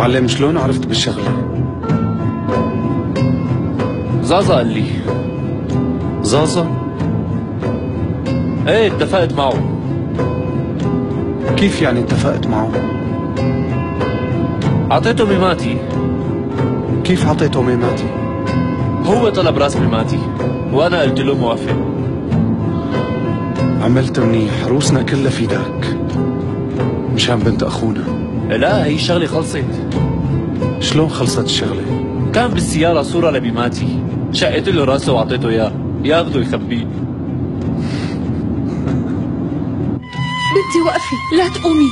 معلم شلون عرفت بالشغلة؟ زازا قال لي. زازا؟ ايه اتفقت معه. كيف يعني اتفقت معه؟ اعطيته ميماتي. كيف عطيته ميماتي؟ هو طلب راس ميماتي وانا قلت له موافق. عملت منيح، روسنا كلها فداك مشان بنت اخونا. لا هي الشغله خلصت. شلون خلصت الشغلة؟ كان بالسيارة صورة لميماتي، شقيت له راسه وعطيته اياه، ياخده يخبيه. بنتي وقفي، لا تقومي.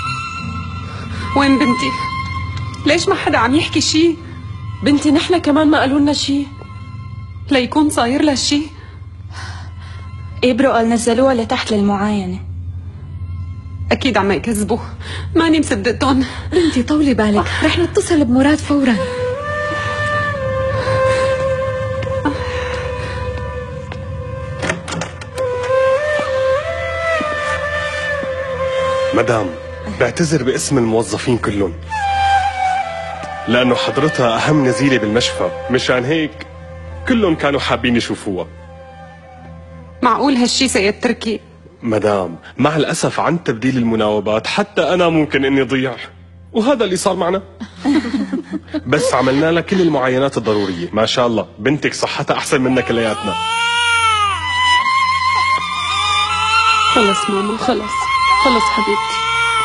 وين بنتي؟ ليش ما حدا عم يحكي شي؟ بنتي نحن كمان ما قالوا لنا شي. ليكون صاير لها شي؟ إبرو قال نزلوها لتحت للمعاينة. أكيد عم يكذبوا، ماني مصدقتهم. بنتي طولي بالك، رح نتصل بمراد فورا. مدام، بعتذر باسم الموظفين كلهم، لأنه حضرتها أهم نزيلة بالمشفى، مشان هيك كلهم كانوا حابين يشوفوها. معقول هالشي سيد تركي؟ مدام، مع الأسف عن تبديل المناوبات حتى أنا ممكن إني ضيع، وهذا اللي صار معنا. بس عملنا لها كل المعاينات الضرورية، ما شاء الله بنتك صحتها أحسن منا كلياتنا. خلص ماما، خلص خلص حبيبتي.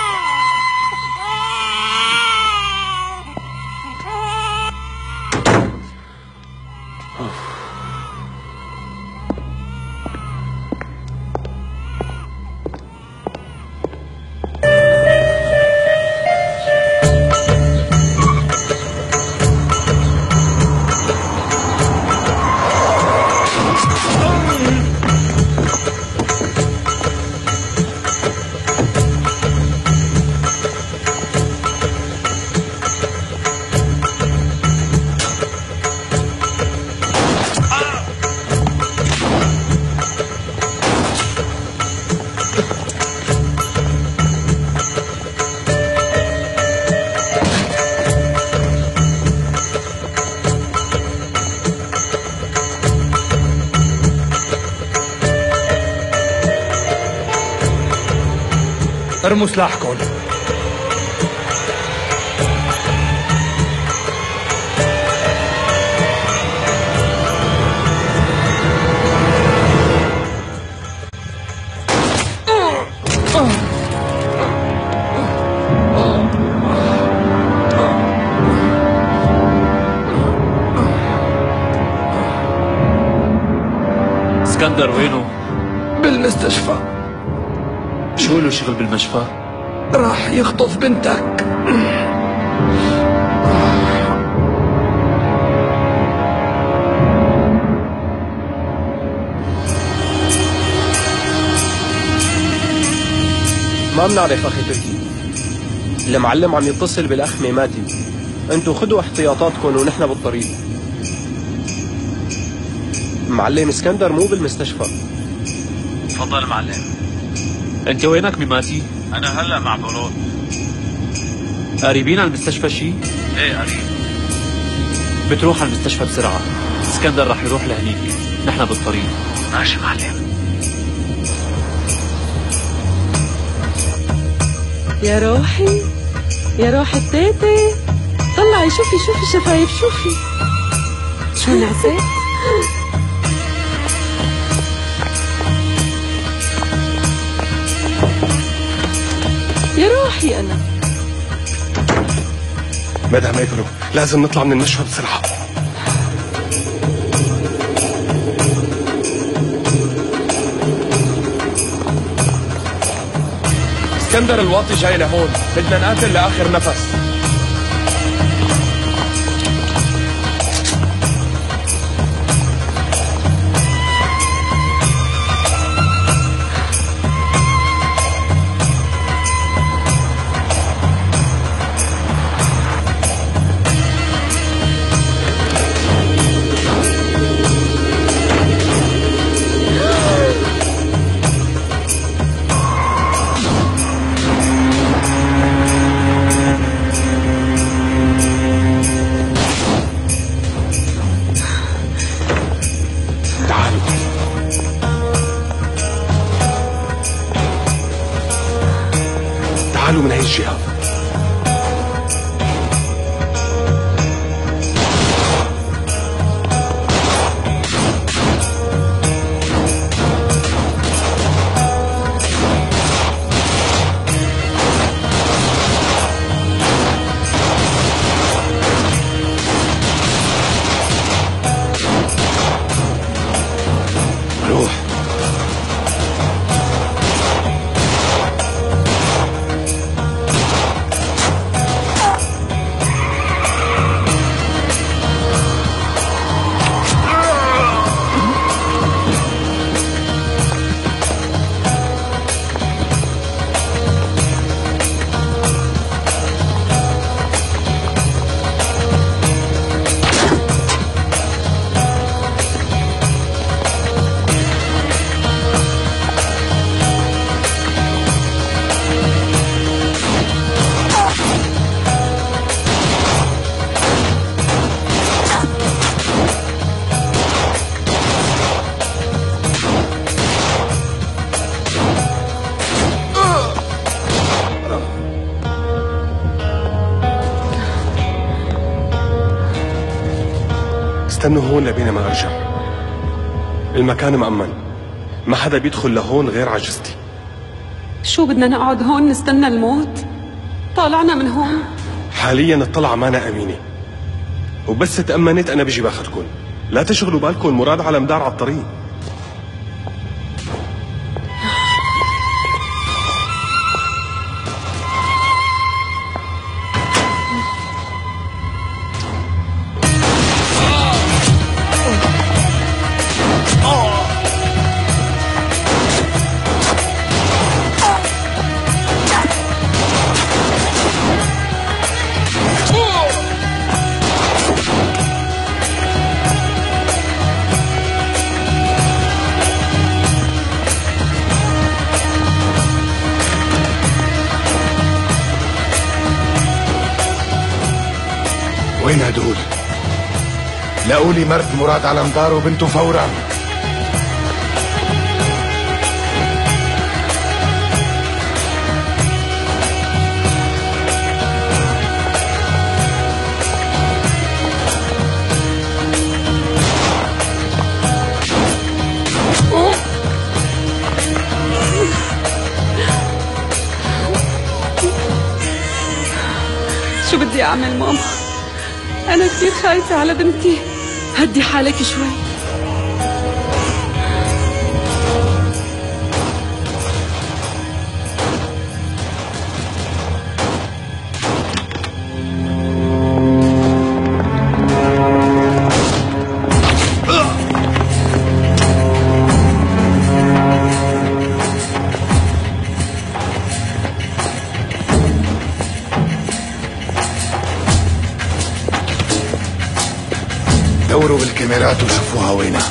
ارموا سلاحكم. اسكندر وينه؟ بالمستشفى. شو له شغل بالمشفى؟ راح يخطف بنتك. ما بنعرف اخي تركي. المعلم عم يتصل بالاخ ميماتي. انتو خدوا احتياطاتكم ونحن بالطريق. معلم اسكندر مو بالمستشفى. تفضل معلم. انت وينك ميماتي؟ انا هلا مع بولون. قريبين على المستشفى شي؟ ايه قريب. بتروح على المستشفى بسرعة، اسكندر رح يروح لهنيك، نحن بالطريق. ماشي معلم. يا روحي، يا روحي التيتي، طلعي شوفي شوفي شفايف، شوفي شو نعسيت؟ يا روحي أنا. مدام إبرو، لازم نطلع من المشفى بسرعة. اسكندر الواطي جاي لهون، بدنا نقاتل لآخر نفس. شهاب. استنوا هون لبين ما ارجع. المكان مأمن، ما حدا بيدخل لهون غير عجزتي. شو بدنا نقعد هون نستنى الموت؟ طالعنا من هون. حاليا الطلعة مانا أمينة، وبس تأمنت أنا بيجي باخدكم. لا تشغلوا بالكم، مراد على مدار على الطريق. وين هدول؟ لاقوا لي مرد مراد على مدار وبنته فورا. شو بدي اعمل ماما؟ أنا كثير خايفة على بنتي. هدي حالك شوي. دوروا بالكاميرات وشوفوها وينها.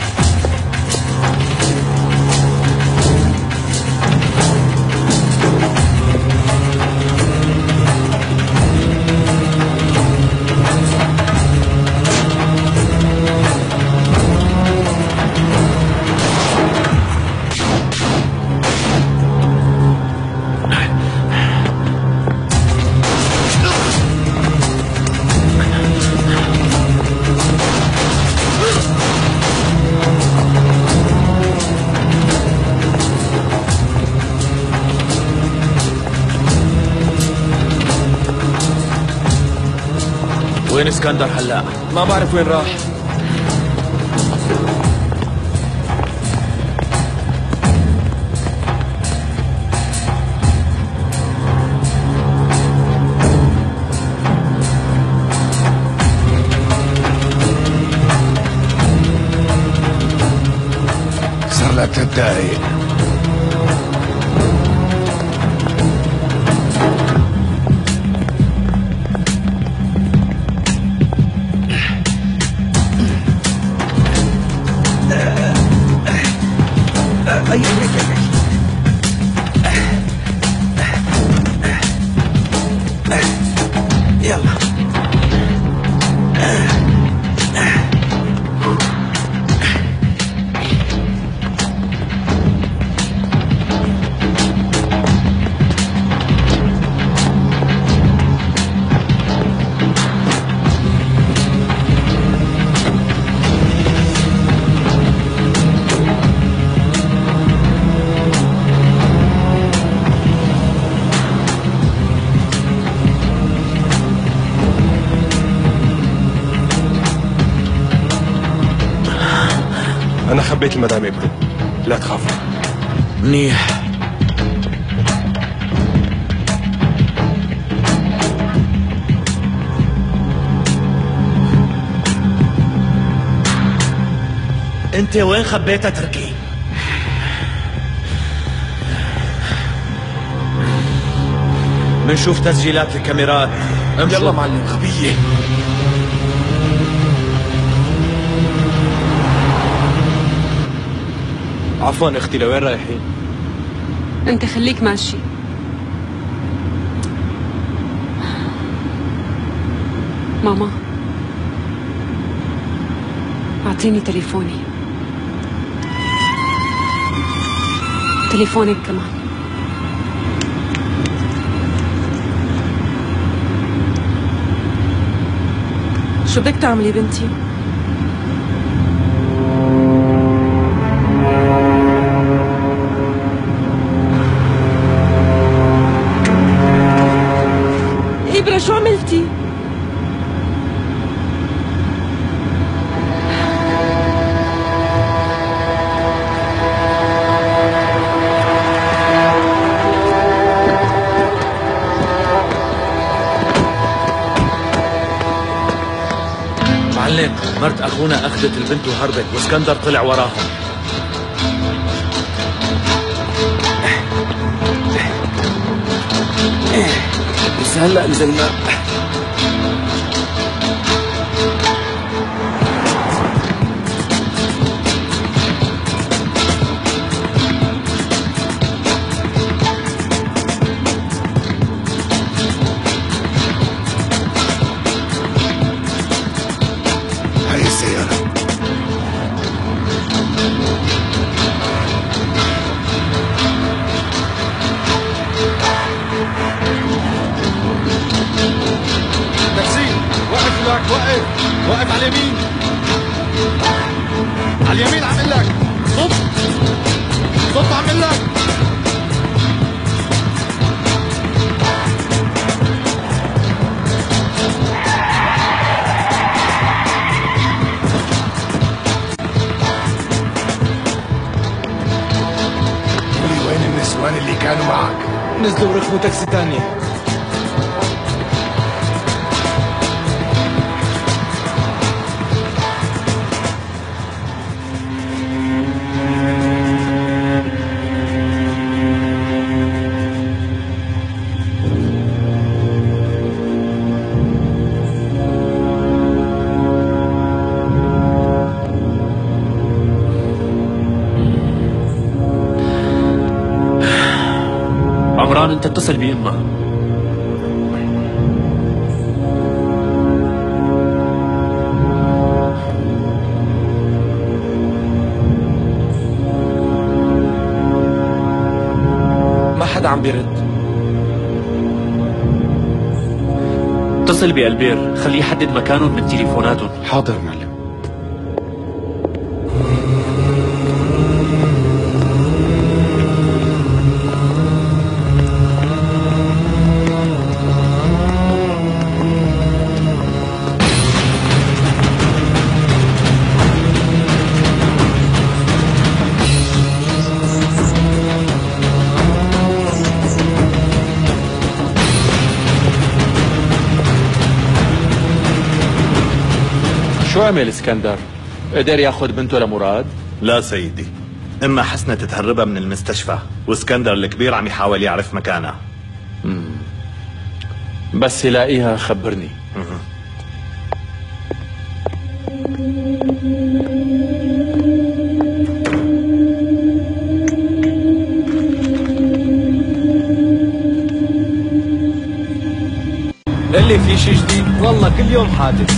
وين اسكندر هلا؟ ما بعرف وين راح. صار لها 3 دقايق. انا خبيت المدام ابني، لا تخافوا. منيح. انت وين خبيتها تركي؟ منشوف تسجيلات الكاميرات. يلا معلم خبيه. عفوا اختي، لوين رايحين؟ انت خليك ماشي. ماما اعطيني تليفوني، تليفونك كمان. شو بدك تعملي بنتي؟ إبرة شو عملتي؟ معلم، مرت اخونا اخذت البنت وهربت واسكندر طلع وراهم. بس هلا نزلنا. هاي السيارة. تاكسي وقف لك، وقف على اليمين، على اليمين. عمل لك صف عمل لك. قولي وين النسوان اللي كانوا معك؟ نزلوا وركبوا تاكسي تانية. عمران انت اتصل بأمها. ما حدا عم بيرد. اتصل بألبير، خليه يحدد مكانهم من تليفوناتهم. حاضر معلم. شو عمل اسكندر؟ قدر ياخذ بنته لمراد؟ لا سيدي، اما حسنة تهربها من المستشفى واسكندر الكبير عم يحاول يعرف مكانها. بس يلاقيها خبرني. اللي في شي جديد؟ والله كل يوم حادث.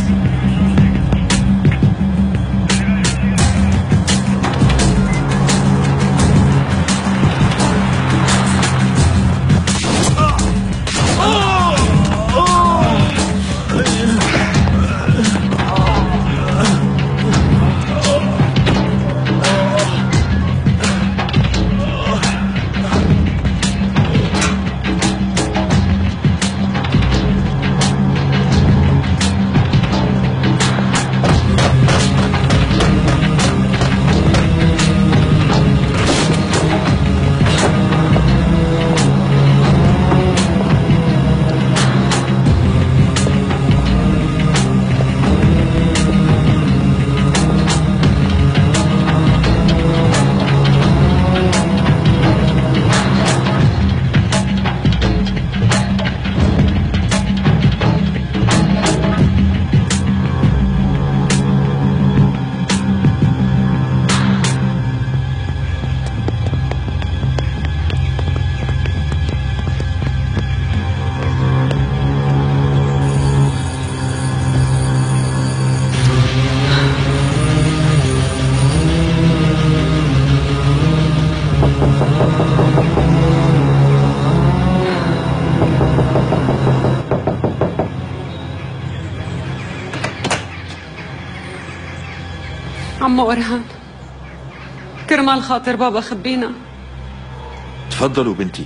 عمو أرهان، كرمال خاطر بابا خبينا. تفضلوا بنتي.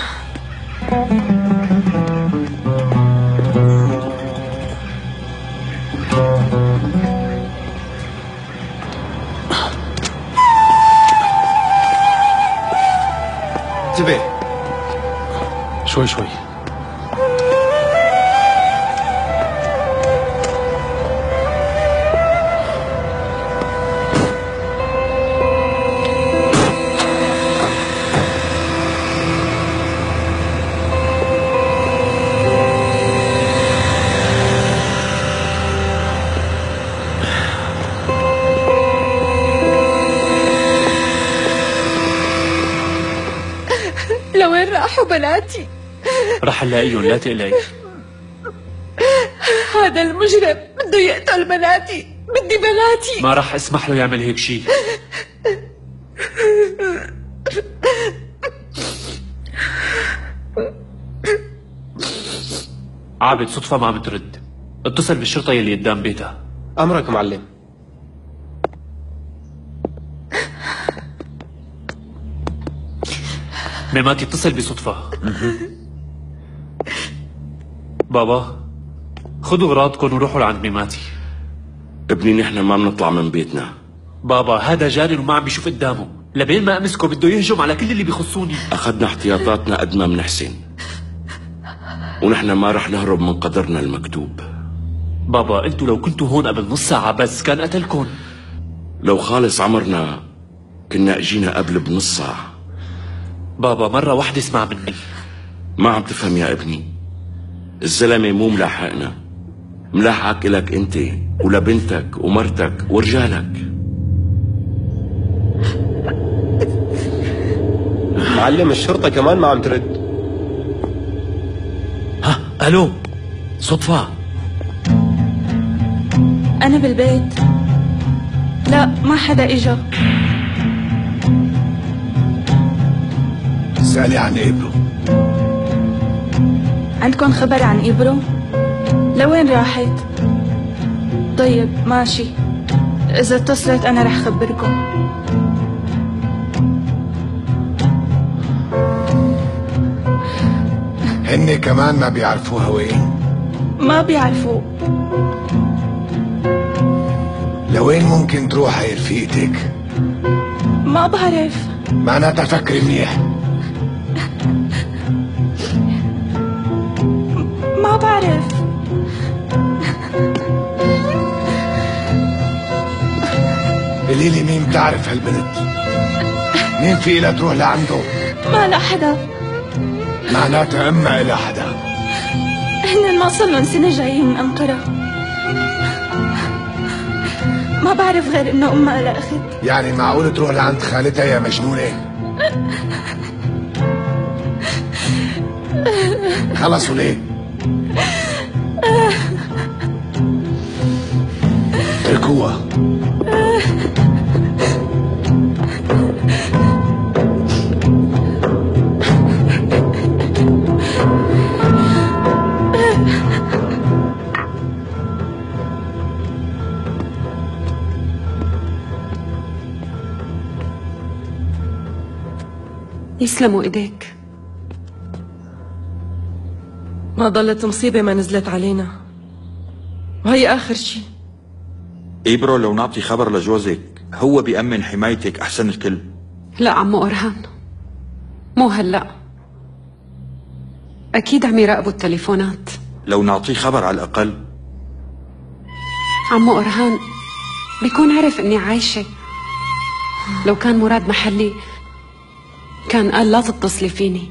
انتبه. شوي شوي. لوين راحوا بناتي؟ رح نلاقيهم، لا تقلقي. هذا المجرم بده يقتل بناتي، بدي بناتي. ما رح اسمح له يعمل هيك شيء. عابد صدفة ما عم ترد، اتصل بالشرطة يلي قدام بيتها. أمرك معلم. ميماتي اتصل بصدفة. بابا خذوا اغراضكم وروحوا لعند ميماتي. ابني نحن ما بنطلع من بيتنا. بابا هذا جارن وما عم بيشوف قدامه، لبين ما امسكه بده يهجم على كل اللي بيخصوني. اخذنا احتياطاتنا قد ما بنحسن، ونحن ما رح نهرب من قدرنا المكتوب. بابا انتوا لو كنتوا هون قبل نص ساعة بس كان قتلكم. لو خالص عمرنا كنا اجينا قبل بنص ساعة. بابا مرة واحدة اسمع مني. ما عم تفهم يا ابني، الزلمة مو ملاحقنا، ملاحقك إلك انت ولبنتك ومرتك ورجالك. معلم الشرطة كمان ما عم ترد. ها الو صدفة؟ أنا بالبيت. لا ما حدا إجا. سألي عن إبرو. عندكم خبر عن إبرو؟ لوين راحت؟ طيب ماشي، إذا اتصلت أنا رح خبركم. هن كمان ما بيعرفوها وين؟ ما بيعرفوا. لوين ممكن تروح هاي رفيقتك؟ ما بعرف. معناتها فكري منيح. ما بعرف. قولي لي مين بتعرف هالبنت؟ مين في إلها تروح لعنده؟ ما لا حدا. معناتها إما إلها حدا. هن ما صار لهم سنة جايين من أنقرة. ما بعرف غير إنه أمها لها أخت. يعني معقول تروح لعند خالتها يا مجنونة؟ خلص وليه؟ اتركوها. يسلموا ايديك. ما ضلت مصيبة ما نزلت علينا، وهي آخر شي. إبرو لو نعطي خبر لجوزك هو بيأمن حمايتك أحسن الكل. لا عمو أرهان، مو هلأ. أكيد عم يراقبوا التليفونات. لو نعطيه خبر على الأقل. عمو أرهان بيكون عرف إني عايشة. لو كان مراد محلي كان قال لا تتصلي فيني.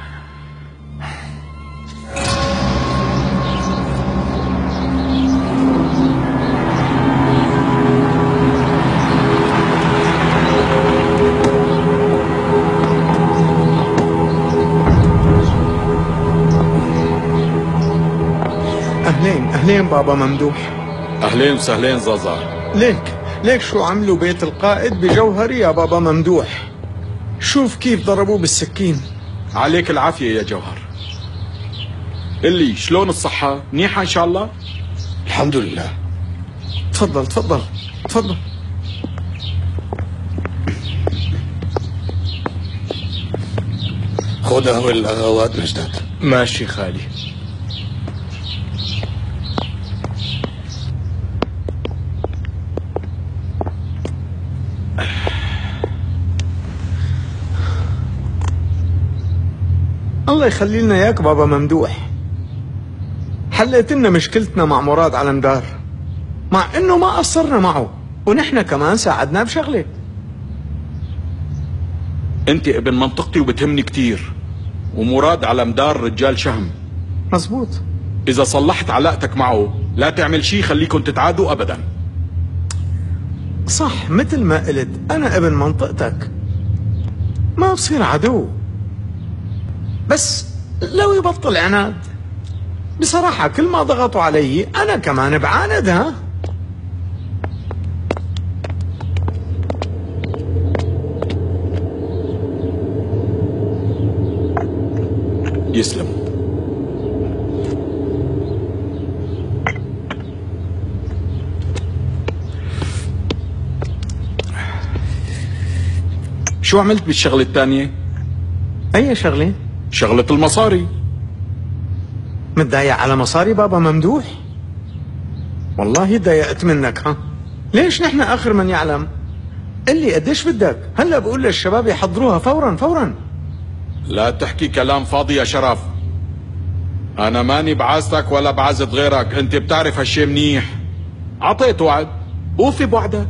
أهلين بابا ممدوح. أهلين وسهلين زازا. ليك شو عملوا بيت القائد بجوهري يا بابا ممدوح. شوف كيف ضربوه بالسكين. عليك العافية يا جوهر. قلي شلون الصحة؟ منيحة إن شاء الله؟ الحمد لله. تفضل. خدها والاغوات نجدت. ماشي خالي. الله يخلي لنا اياك بابا ممدوح. حليت لنا مشكلتنا مع مراد على مدار، مع انه ما قصرنا معه، ونحن كمان ساعدناه بشغله. انت ابن منطقتي وبتهمني كتير، ومراد على مدار رجال شهم. مزبوط. اذا صلحت علاقتك معه لا تعمل شيء خليكم تتعادوا ابدا. صح، مثل ما قلت انا ابن منطقتك، ما بصير عدو، بس لو يبطل عناد. بصراحة كل ما ضغطوا علي انا كمان بعاند. ها يسلم. شو عملت بالشغلة الثانية؟ اي شغلة؟ شغلة المصاري. متضايق على مصاري بابا ممدوح؟ والله ضايقت منك. ها ليش نحن اخر من يعلم؟ قل لي قديش بدك؟ هلا بقول للشباب يحضروها فورا فورا. لا تحكي كلام فاضي يا شرف. انا ماني بعازتك ولا بعازة غيرك، انت بتعرف هالشي منيح. عطيت وعد، اوفي بوعدك.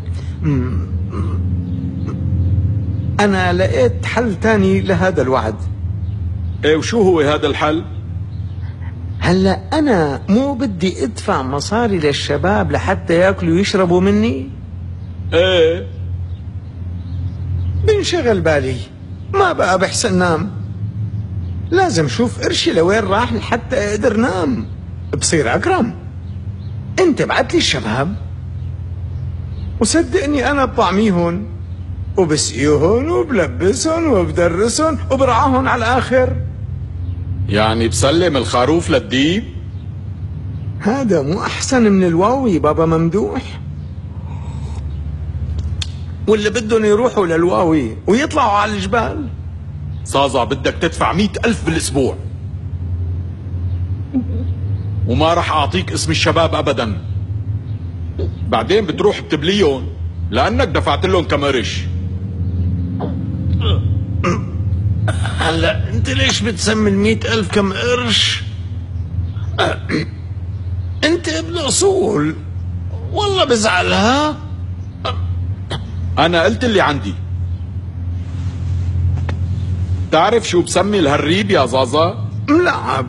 انا لقيت حل تاني لهذا الوعد. ايه وشو هو هذا الحل؟ هلا انا مو بدي ادفع مصاري للشباب لحتى ياكلوا ويشربوا مني. ايه بنشغل بالي، ما بقى بحسن نام. لازم شوف قرشي لوين راح لحتى اقدر نام، بصير اكرم. انت بعت لي الشباب، وصدقني انا بطعميهم وبسقيهم وبلبسهم وبدرسهم وبرعاهم على الاخر. يعني بسلم الخروف للديب؟ هذا مو احسن من الواوي بابا ممدوح؟ واللي بدهم يروحوا للواوي ويطلعوا على الجبال. صازع بدك تدفع 100,000 بالاسبوع، وما راح اعطيك اسم الشباب ابدا. بعدين بتروح بتبليهم لانك دفعت لهم كم قرش. هلا انت ليش بتسمي 100,000 كم قرش؟ انت ابن اصول، والله بزعلها. انا قلت اللي عندي. تعرف شو بسمي الهريب يا زازا؟ ملعب.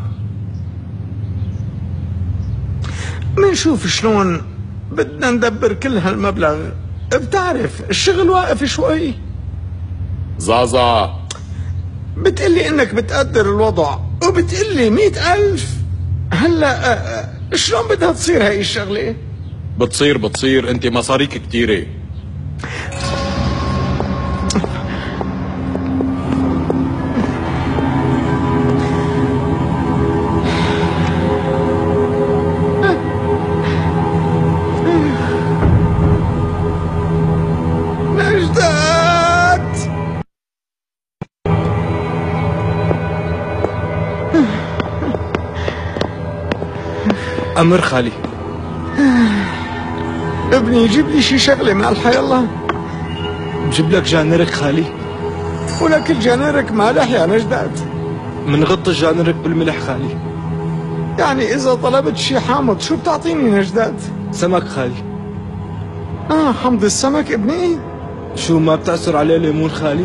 منشوف شلون بدنا ندبر كل هالمبلغ. بتعرف الشغل واقف شوي. زازا بتقلي انك بتقدر الوضع وبتقلي 100,000. هلا شلون بدها تصير هاي الشغلة؟ بتصير انت مصاريك كتيرة. أمر خالي. ابني جيب لي شي شغلة مالحة يلا. بجيب لك جانرك خالي. ولك الجانرك مالح يا نجدات. منغط الجانرك بالملح خالي. يعني إذا طلبت شي حامض شو بتعطيني نجدات؟ سمك خالي. حمض السمك ابني؟ شو ما بتعصر عليه ليمون خالي؟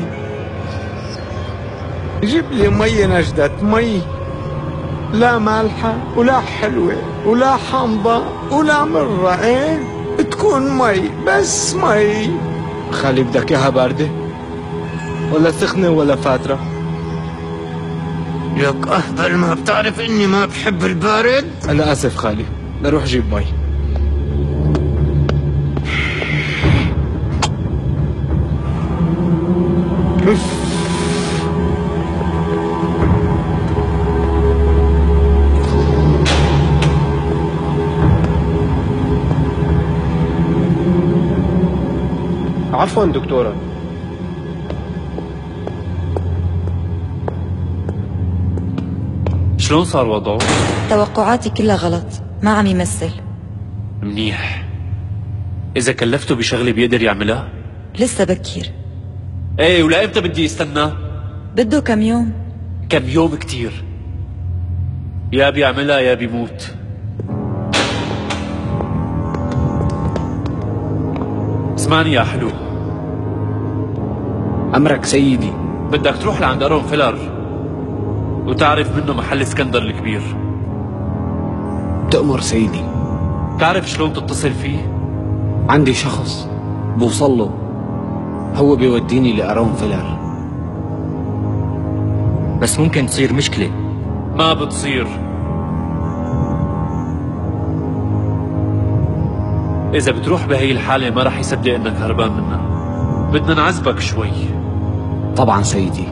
جيب لي مي نجدات، مي لا مالحة ولا حلوة ولا حامضة ولا مرة. ايه تكون مي، بس مي. خالي بدك اياها باردة ولا سخنة ولا فاترة؟ لك اهبل، ما بتعرف اني ما بحب البارد؟ انا اسف خالي، لروح جيب مي. عفوا دكتورة. شلون صار وضعه؟ توقعاتي كلها غلط، ما عم يمثل. منيح. إذا كلفته بشغلة بيقدر يعملها؟ لسه بكير. ايه، ولا امتى بدي استنى؟ بده كم يوم. كم يوم كتير. يا بيعملها يا بيموت. اسمعني يا حلو. أمرك سيدي. بدك تروح لعند أرون فيلر وتعرف منه محل اسكندر الكبير. تأمر سيدي. تعرف شلون تتصل فيه؟ عندي شخص بوصل له، هو بيوديني لأرون فيلر. بس ممكن تصير مشكلة. ما بتصير. إذا بتروح بهي الحالة ما رح يصدق إنك هربان منها. بدنا نعذبك شوي. طبعا سيدي.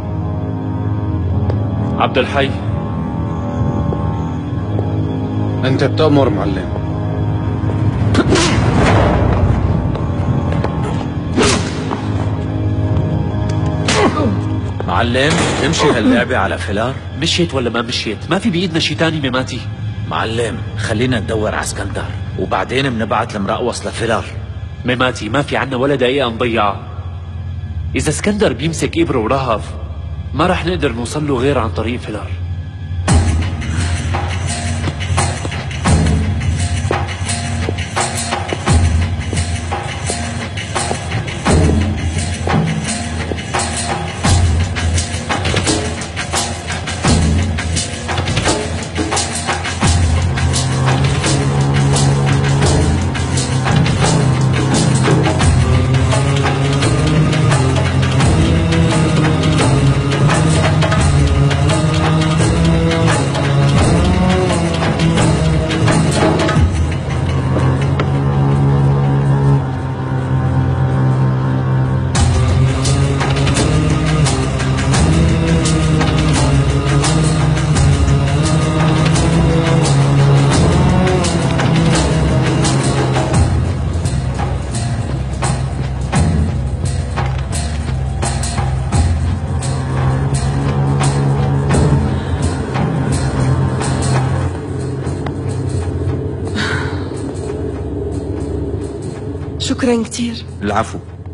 عبد الحي. أنت بتأمر معلم. معلم، تمشي هاللعبة على فيلر؟ مشيت ولا ما مشيت؟ ما في بإيدنا شي تاني ميماتي. معلم، خلينا ندور على اسكندر وبعدين بنبعت المرقوص لفيلر. ميماتي، ما في عنا ولا دقيقة نضيعها. إذا اسكندر بيمسك إبرة ورهف ما رح نقدر نوصل له غير عن طريق فيلر. شكرا كتير. العفو.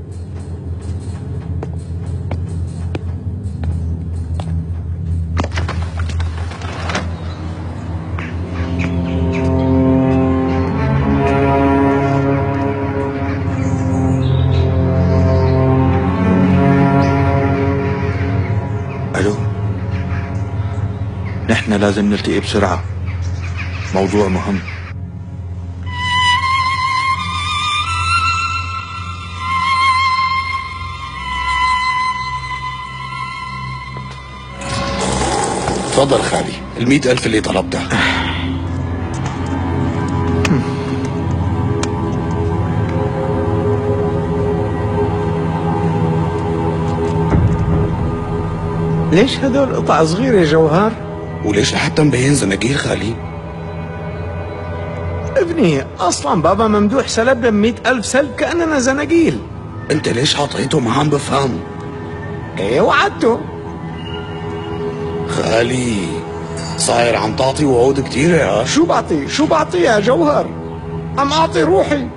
الو، نحن لازم نلتقي بسرعة، موضوع مهم. تفضل خالي، 100,000 اللي طلبتها. ليش هدول قطع صغيرة يا جوهر؟ وليش لحتى مبين زناقير خالي؟ ابني اصلا بابا ممدوح سلبنا 100,000 سلب كأننا زناقيل. انت ليش عطيته؟ ما عم بفهم. ايه وعدته. خالي صاير عم تعطي وعود كتيرة يا شو بعطي يا جوهر؟ عم اعطي روحي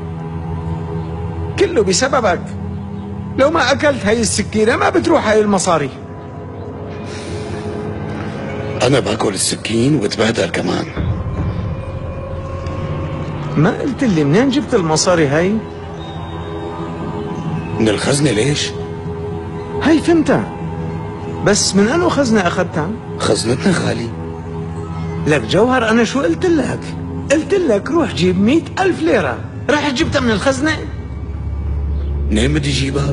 كله بسببك. لو ما اكلت هاي السكينة ما بتروح هاي المصاري. انا باكل السكين وبتبهدل كمان. ما قلت لي منين جبت المصاري هاي؟ من الخزنة. ليش؟ هاي فهمتها، بس من انو خزنة اخذتها؟ خزنتنا خالي. لك جوهر انا شو قلت لك؟ قلت لك روح جيب 100,000 ليرة، رح جبتها من الخزنة؟ منين بدي جيبها؟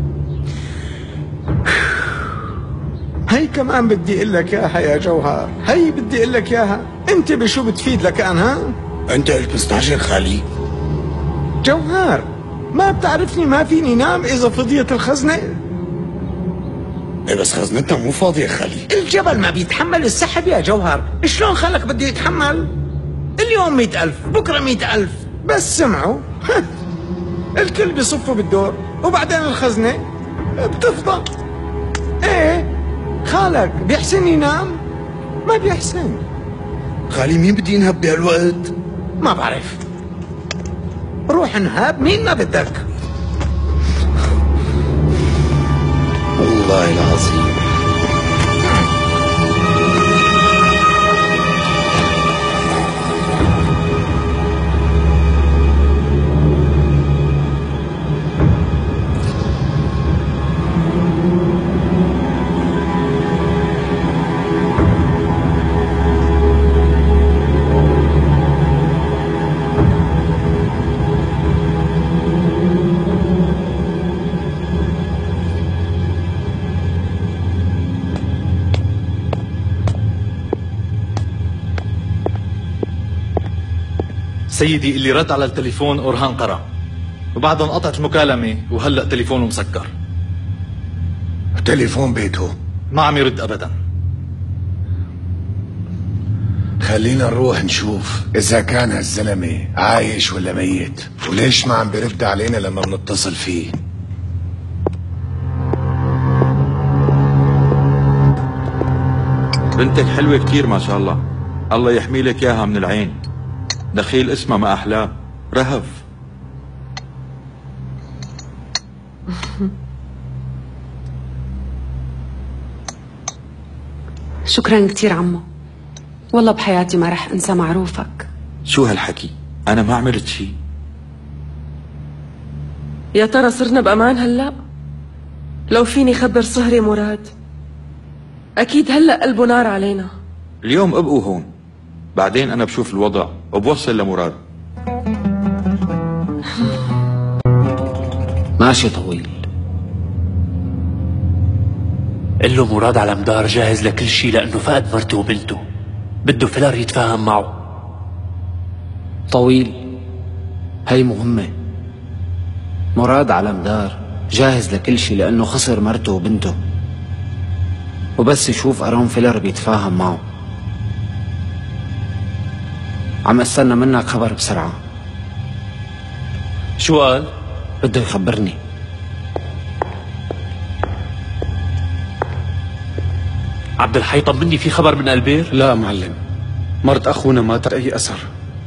هي كمان بدي اقول لك اياها يا جوهر، هي بدي اقول لك اياها. انت بشو بتفيد لك انا؟ انت قلت مستعجل خالي. جوهر ما بتعرفني ما فيني نام اذا فضيت الخزنة. ايه بس خزنتنا مو فاضية خالي. الجبل ما بيتحمل السحب يا جوهر، شلون خلك بده يتحمل؟ اليوم 100,000 بكره 100,000 بس سمعوا الكل بيصفوا بالدور وبعدين الخزنة بتفضى. ايه خالك بيحسن ينام؟ ما بيحسن. خالي مين بدي ينهب بهالوقت؟ ما بعرف. روح انهاب مين ما بدك. والله العظيم. سيدي اللي رد على التليفون أورهان قرا، وبعدها انقطعت المكالمة وهلأ تليفونه مسكر. تليفون بيته ما عم يرد أبدا. خلينا نروح نشوف إذا كان هالزلمة عايش ولا ميت، وليش ما عم بيرد علينا لما بنتصل فيه. بنتك حلوة كتير ما شاء الله، الله يحمي لك اياها من العين. دخيل اسمها ما احلاه، رهف. شكرا كتير عمو، والله بحياتي ما رح انسى معروفك. شو هالحكي؟ انا ما عملت شي. يا ترى صرنا بأمان هلأ؟ لو فيني خبر صهري مراد، أكيد هلأ قلبه نار علينا. اليوم ابقوا هون، بعدين انا بشوف الوضع وبوصل لمراد. ماشي طويل. قل له مراد على مدار جاهز لكل شيء، لأنه فقد مرته وبنته، بده فيلر يتفاهم معه. طويل، هي مهمة. مراد على مدار جاهز لكل شيء لأنه خسر مرته وبنته، وبس يشوف أرون فيلر بيتفاهم معه. عم استنى منك خبر بسرعة. شو قال؟ بده يخبرني. عبد الحي طمني، في خبر من البير؟ لا معلم، مرت أخونا ما ترك أي أثر.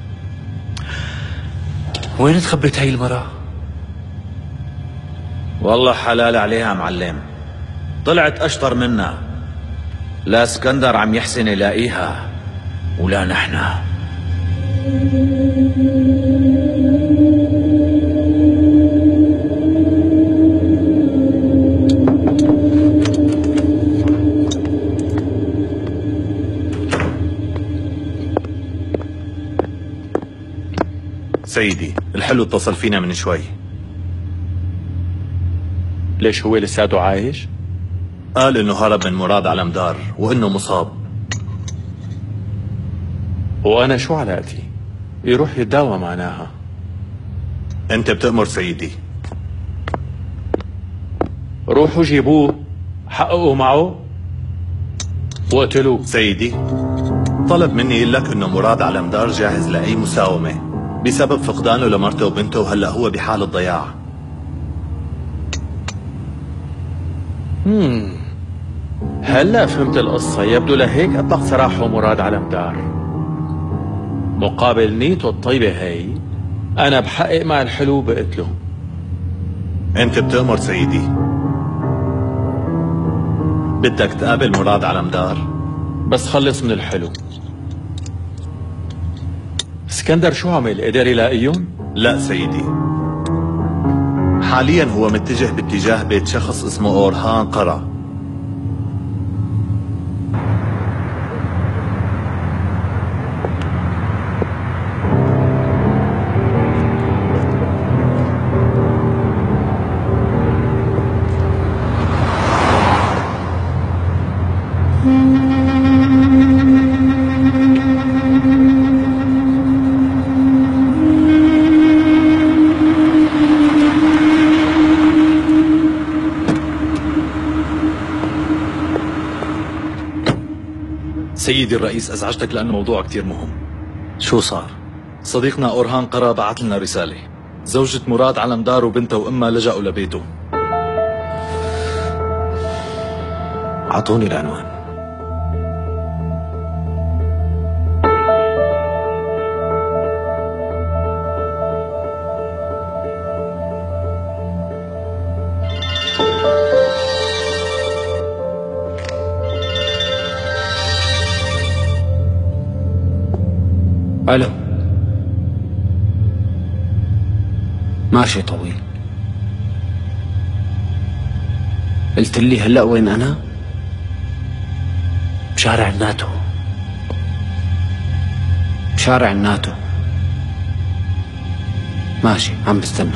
وين تخبت هي المرأة؟ والله حلال عليها معلم، طلعت أشطر منا. لا اسكندر عم يحسن يلاقيها ولا نحنا. سيدي الحلو اتصل فينا من شوي. ليش هو لساته عايش؟ قال انه هرب من مراد على مدار وانه مصاب. وانا شو علاقتي؟ يروح يتداوى معناها. انت بتأمر سيدي. روحوا جيبوه، حققوا معه وقتلوه. سيدي طلب مني يقول لك انه مراد على مدار جاهز لاي مساومة بسبب فقدانه لمرته وبنته، وهلا هو بحال الضياع. هلا فهمت القصة. يبدو لهيك اطلق سراحه مراد على مدار. مقابل نيته الطيبة هي انا بحقق مع الحلو بقتله. انت بتأمر سيدي. بدك تقابل مراد على مدار؟ بس خلص من الحلو. اسكندر شو عمل؟ قدر يلاقيهم؟ لا سيدي، حاليا هو متجه باتجاه بيت شخص اسمه أورهان قرا. سيدي الرئيس، أزعجتك لأنه موضوع كتير مهم. شو صار؟ صديقنا أورهان قرا بعت لنا رسالة. زوجة مراد على مدار وبنته وأمها لجأوا لبيته. أعطوني العنوان. الو. ماشي طويل. قلت لي هلا وين انا؟ بشارع الناتو. بشارع الناتو. ماشي عم بستنى.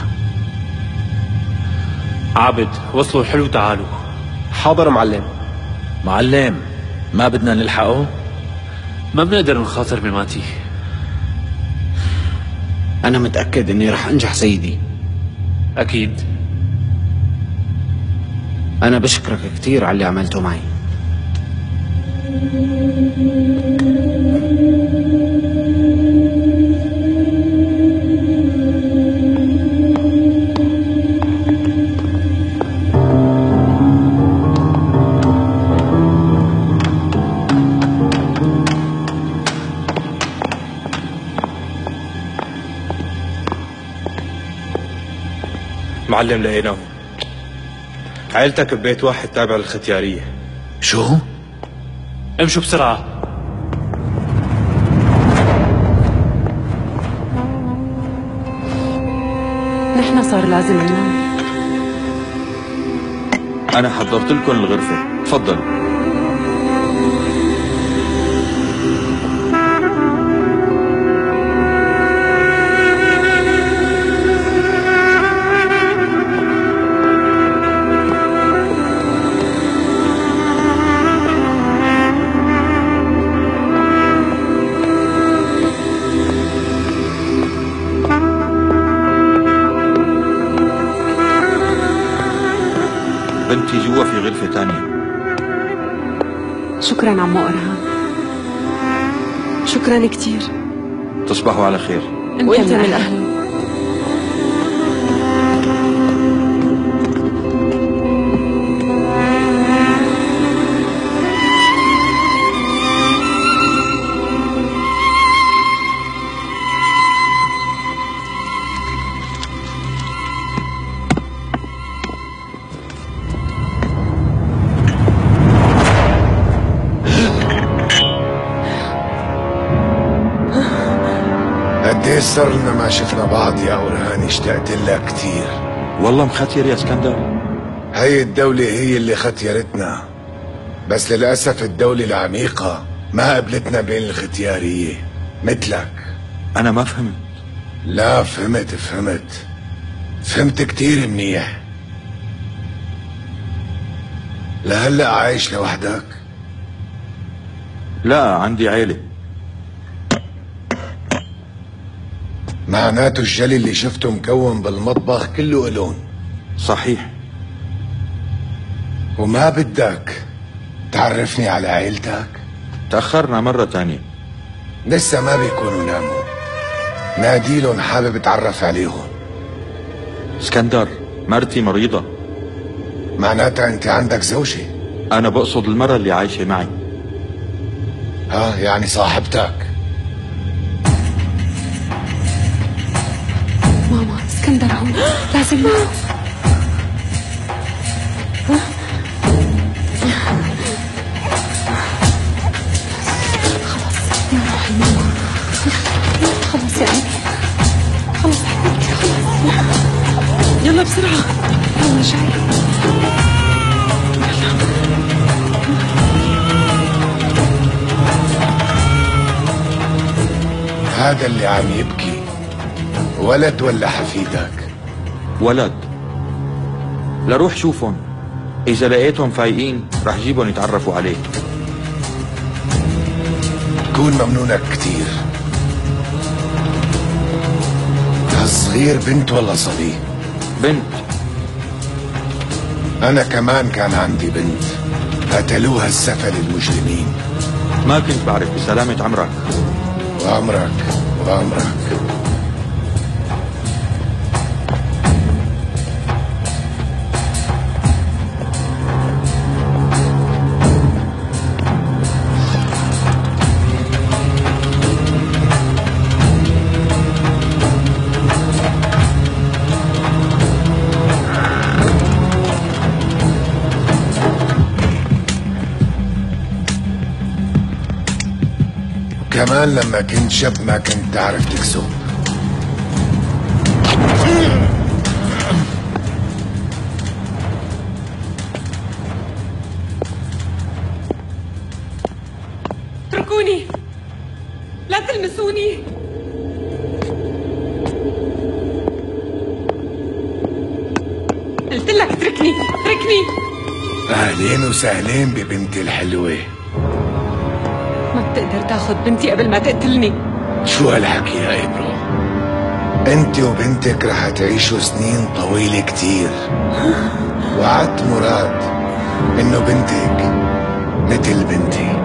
عابد وصلوا الحلو تعالوا. حاضر معلم. معلم ما بدنا نلحقه؟ ما بنقدر نخاطر بماتي. أنا متأكد إني رح أنجح سيدي. أكيد. أنا بشكرك كثير على اللي عملته معي. معلم لقيناه. عيلتك ببيت واحد تابع للختيارية. شو؟ امشوا بسرعة. نحن صار لازم ننام. أنا حضرت لكم الغرفة، تفضلوا. بنتي جوا في غرفة تانية. شكرا عمو أرهان. شكرا كثير. تصبحوا على خير. وانت من أهله. قديش صرنا ما شفنا بعض يا أورهان، اشتقت لك كثير. والله مختير يا اسكندر. هي الدولة هي اللي ختيرتنا، بس للأسف الدولة العميقة ما قبلتنا بين الختيارية مثلك. أنا ما فهمت. لا فهمت كثير منيح. لهلأ عايش لوحدك؟ لا عندي عيلة. معناته الجلي اللي شفته مكون بالمطبخ كله إلون. صحيح. وما بدك تعرفني على عيلتك؟ تأخرنا مرة تانية. لسه ما بيكونوا ناموا. ناديلهم حابب اتعرف عليهم. اسكندر مرتي مريضة. معناتها انت عندك زوجة؟ أنا بقصد المرة اللي عايشة معي. ها يعني صاحبتك؟ ماما اسكندر هون، لازم نعرف. خلاص يا روحي ماما، خلاص يا قلبي، خلاص حبيبتي خلاص. يلا بسرعة. يلا جاي. هذا اللي عم يبكي ولد ولا حفيدك؟ ولد. لروح شوفهم، إذا لقيتهم فايقين رح جيبهم يتعرفوا عليه. كون ممنونك كتير. هالصغير بنت ولا صبي؟ بنت. أنا كمان كان عندي بنت، قتلوها السفل المجرمين. ما كنت بعرف. بسلامة عمرك. وعمرك. زمان لما كنت شاب ما كنت تعرف تكسب. اتركوني، لا تلمسوني. قلت لك اتركني اتركني. اهلين وسهلين ببنتي الحلوة. ما بتقدر تاخذ بنتي قبل ما تقتلني. شو هالحكي يا إبرو؟ انت وبنتك رح تعيشوا سنين طويلة كتير. وعدت مراد انه بنتك مثل بنتي.